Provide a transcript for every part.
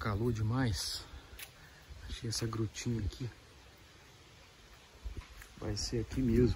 calor demais. Achei essa grutinha aqui. Vai ser aqui mesmo.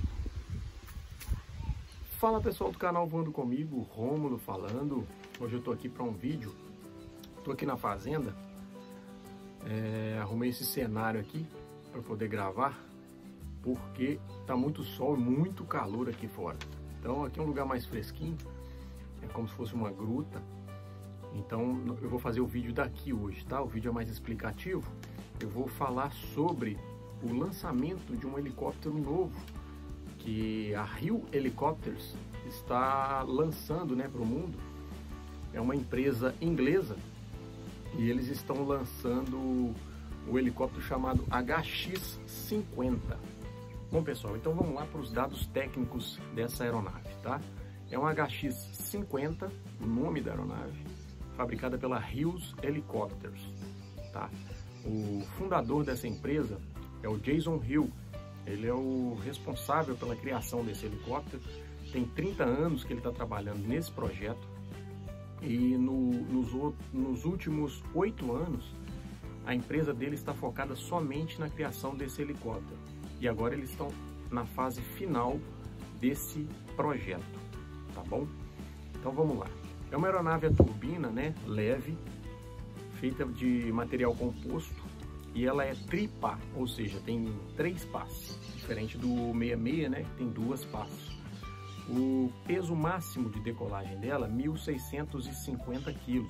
Fala pessoal do canal Voando Comigo, Rômulo falando. Hoje eu tô aqui para um vídeo. Tô aqui na fazenda. Arrumei esse cenário aqui para poder gravar, porque tá muito sol e muito calor aqui fora. Então aqui é um lugar mais fresquinho, é como se fosse uma gruta. Então eu vou fazer o vídeo daqui hoje, tá? O vídeo é mais explicativo. Eu vou falar sobre o lançamento de um helicóptero novo que a Hill Helicopters está lançando, né, para o mundo. É uma empresa inglesa e eles estão lançando o helicóptero chamado HX-50. Bom pessoal, então vamos lá para os dados técnicos dessa aeronave, tá? É um HX-50, o nome da aeronave, fabricada pela Hill Helicopters, tá? O fundador dessa empresa é o Jason Hill. Ele é o responsável pela criação desse helicóptero. Tem 30 anos que ele está trabalhando nesse projeto e nos últimos 8 anos a empresa dele está focada somente na criação desse helicóptero. E agora eles estão na fase final desse projeto, tá bom? Então vamos lá. É uma aeronave a turbina, né, leve, feita de material composto, e ela é tripá, ou seja, tem 3 pás, diferente do 66, né, que tem 2 pás. O peso máximo de decolagem dela, 1.650 kg.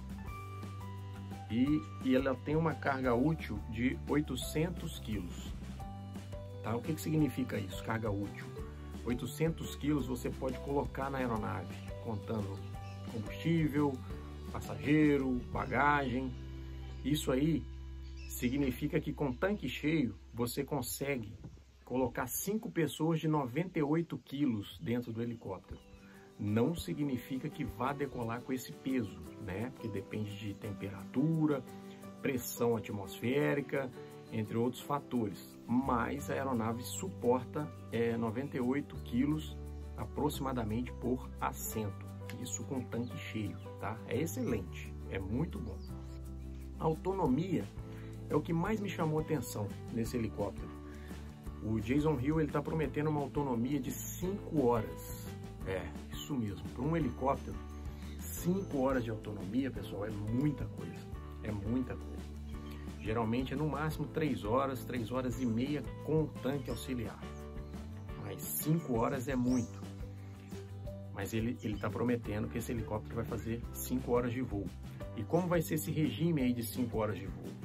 E ela tem uma carga útil de 800 kg. Tá? O que significa isso, carga útil? 800 kg você pode colocar na aeronave, contando combustível, passageiro, bagagem. Isso aí significa que com tanque cheio você consegue colocar 5 pessoas de 98 quilos dentro do helicóptero. Não significa que vá decolar com esse peso, né? Porque depende de temperatura, pressão atmosférica, entre outros fatores. Mas a aeronave suporta 98 quilos aproximadamente por assento. Isso com tanque cheio, tá? É excelente, é muito bom. A autonomia é o que mais me chamou a atenção nesse helicóptero. O Jason Hill está prometendo uma autonomia de 5 horas. Isso mesmo. Para um helicóptero, 5 horas de autonomia, pessoal, é muita coisa. É muita coisa. Geralmente é no máximo 3 horas, 3 horas e meia com o tanque auxiliar. Mas 5 horas é muito. Mas ele está prometendo que esse helicóptero vai fazer 5 horas de voo. E como vai ser esse regime aí de 5 horas de voo?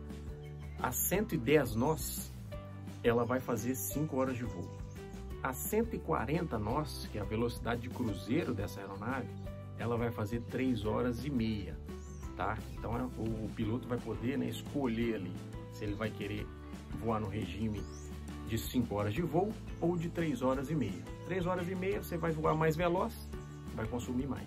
A 110 nós, ela vai fazer 5 horas de voo. A 140 nós, que é a velocidade de cruzeiro dessa aeronave, ela vai fazer 3 horas e meia, tá? Então o piloto vai poder, né, escolher ali se ele vai querer voar no regime de 5 horas de voo ou de 3 horas e meia. 3 horas e meia você vai voar mais veloz, vai consumir mais.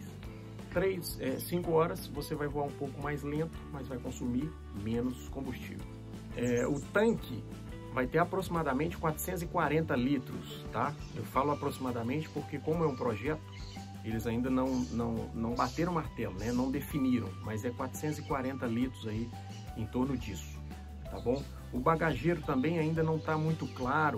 5 horas você vai voar um pouco mais lento, mas vai consumir menos combustível. O tanque vai ter aproximadamente 440 litros, tá? Eu falo aproximadamente porque, como é um projeto, eles ainda não bateram o martelo, né? Não definiram, mas é 440 litros aí, em torno disso, tá bom? O bagageiro também ainda não está muito claro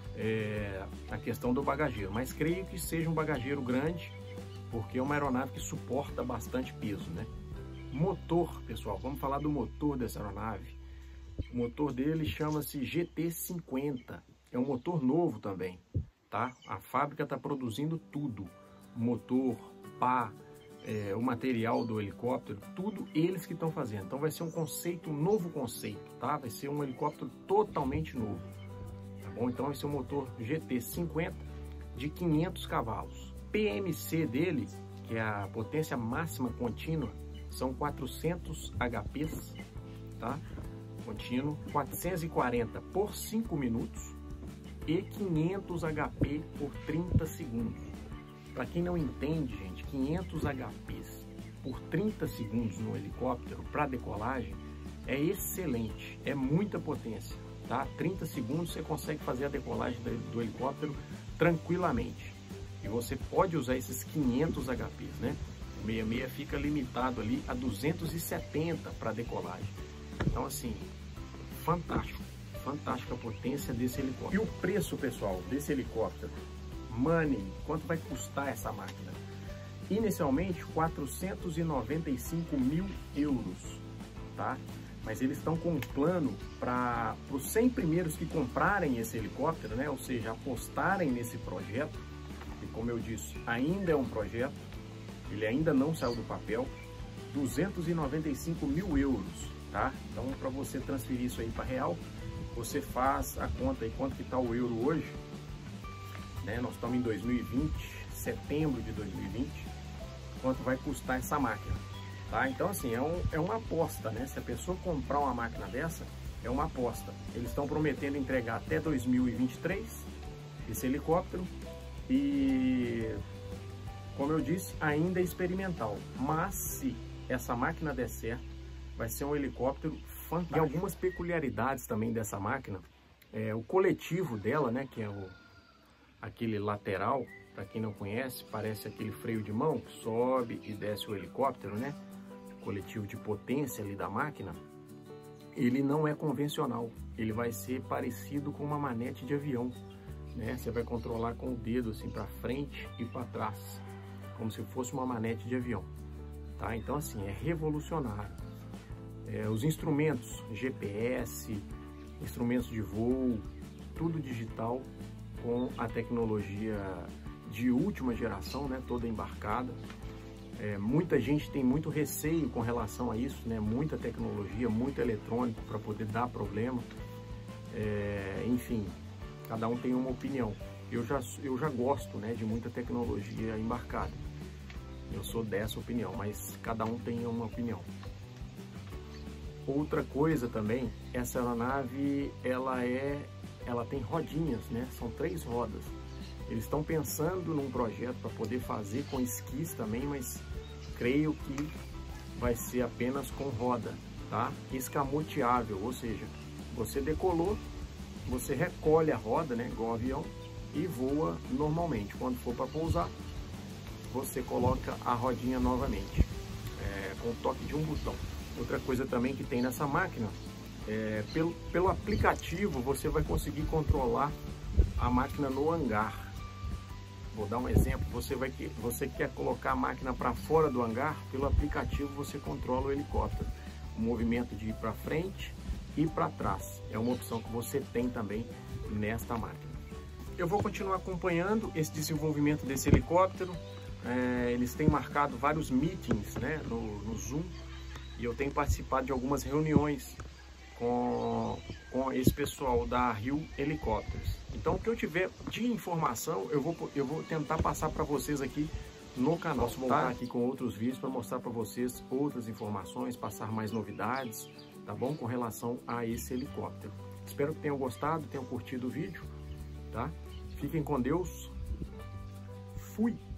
a questão do bagageiro, mas creio que seja um bagageiro grande, porque é uma aeronave que suporta bastante peso, né? Motor, pessoal, vamos falar do motor dessa aeronave. O motor dele chama-se GT50, é um motor novo também, tá? A fábrica está produzindo tudo, motor, pá, o material do helicóptero, tudo eles que estão fazendo. Então vai ser um novo conceito, tá? Vai ser um helicóptero totalmente novo, tá bom? Então vai ser um motor GT50 de 500 cavalos. PMC dele, que é a potência máxima contínua, são 400 HPs, tá? Contínuo, 440 por 5 minutos e 500 HP por 30 segundos. Para quem não entende, gente, 500 HPs por 30 segundos no helicóptero para decolagem é excelente, é muita potência, tá? 30 segundos você consegue fazer a decolagem do helicóptero tranquilamente. E você pode usar esses 500 HPs, né? O 66 fica limitado ali a 270 para decolagem. Então assim, fantástico, fantástica a potência desse helicóptero. E o preço, pessoal, desse helicóptero? Money, quanto vai custar essa máquina? Inicialmente 495 mil euros, tá? Mas eles estão com um plano para os 100 primeiros que comprarem esse helicóptero, né? Ou seja, apostarem nesse projeto, e como eu disse, ainda é um projeto, ele ainda não saiu do papel, 295 mil euros, tá? Então, para você transferir isso aí para real, você faz a conta aí, quanto que está o euro hoje, né? Nós estamos em 2020, setembro de 2020, quanto vai custar essa máquina, tá? Então, assim, é uma aposta, né? Se a pessoa comprar uma máquina dessa, é uma aposta. Eles estão prometendo entregar até 2023 esse helicóptero e, como eu disse, ainda é experimental, mas se essa máquina der certo, vai ser um helicóptero fantástico. E algumas peculiaridades também dessa máquina, o coletivo dela, né, que é aquele lateral, para quem não conhece, parece aquele freio de mão que sobe e desce o helicóptero, né? Coletivo de potência ali da máquina, ele não é convencional, ele vai ser parecido com uma manete de avião, né? Você vai controlar com o dedo assim para frente e para trás, como se fosse uma manete de avião, tá? Então assim, é revolucionário. Os instrumentos, GPS, instrumentos de voo, tudo digital com a tecnologia de última geração, né? Toda embarcada. Muita gente tem muito receio com relação a isso, né? Muita tecnologia, muito eletrônico para poder dar problema. Enfim, cada um tem uma opinião. Eu já gosto, né, de muita tecnologia embarcada. Eu sou dessa opinião, mas cada um tem uma opinião. Outra coisa também, essa aeronave ela tem rodinhas, né? São 3 rodas. Eles estão pensando num projeto para poder fazer com esquis também, mas creio que vai ser apenas com roda, tá? Escamoteável, ou seja, você decolou, você recolhe a roda, né, igual um avião, e voa normalmente. Quando for para pousar, você coloca a rodinha novamente, com o toque de um botão. Outra coisa também que tem nessa máquina, pelo aplicativo você vai conseguir controlar a máquina no hangar. Vou dar um exemplo, você quer colocar a máquina para fora do hangar, pelo aplicativo você controla o helicóptero. O movimento de ir para frente e para trás. É uma opção que você tem também nesta máquina. Eu vou continuar acompanhando esse desenvolvimento desse helicóptero. Eles têm marcado vários meetings, né, no Zoom, e eu tenho participado de algumas reuniões com esse pessoal da Rio Helicópteros. Então, o que eu tiver de informação, eu vou tentar passar para vocês aqui no canal. Posso voltar aqui com outros vídeos para mostrar para vocês outras informações, passar mais novidades, tá bom? Com relação a esse helicóptero. Espero que tenham gostado, tenham curtido o vídeo, tá? Fiquem com Deus. Fui!